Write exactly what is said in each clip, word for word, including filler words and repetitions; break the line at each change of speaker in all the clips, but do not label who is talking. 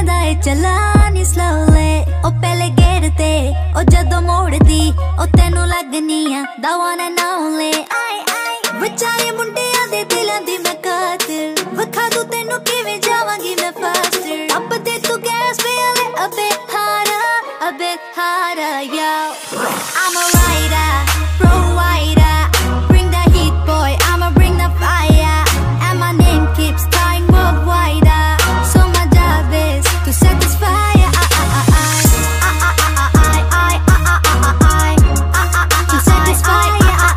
दा ए चलानी slowly ओ पहले गेट ते ओ जदों मोड़दी ओ तेनू लगनी आ the one and only आई आई विचारे मुंडियां दे दिलां दी मैं कातिल वखा दूं तेनू किवें जावांगी मैं faster अब दे तू गैस पे आले a bit harder a bit harder yo I'm a rider provider bring the heat boy I'ma bring the fire and my name keeps dying worldwide so my job is to satisfy to satisfy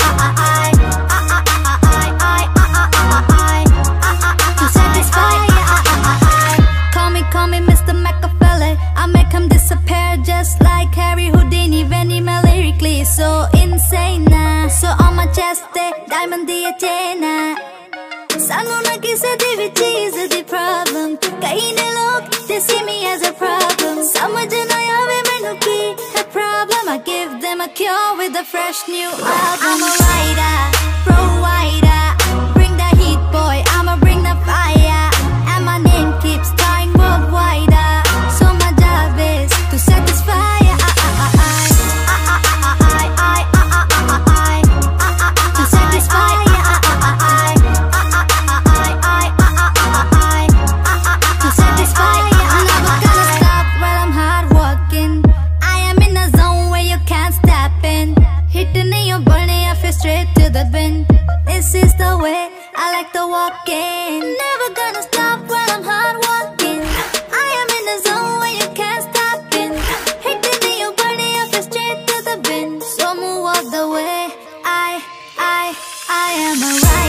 to satisfy call me call me Mister Machiavelli I make him disappear just like Harry Houdini when he me lyrically so insane nah. So on my chest they diamond the chain सानू ना किसे दी भी चीज दी problem कई ने लोग they see me as a problem समझ ना आवे मैनू की है problem I give them a cure with a fresh new album I'm a rider provider bring the heat boy I'ma bring the fire and my name keeps dying worldwide so my job is to satisfy to satisfy to satisfy I'm never gonna stop while I'm hard working I am in a zone where you can't step in hitting your bunny I feel straight to the bin this is the way I like to walk in never gonna stop while I'm hard working I am in a zone where you can't stop in hitting your bunny I feel straight to the bin so move out the way I I I am a rider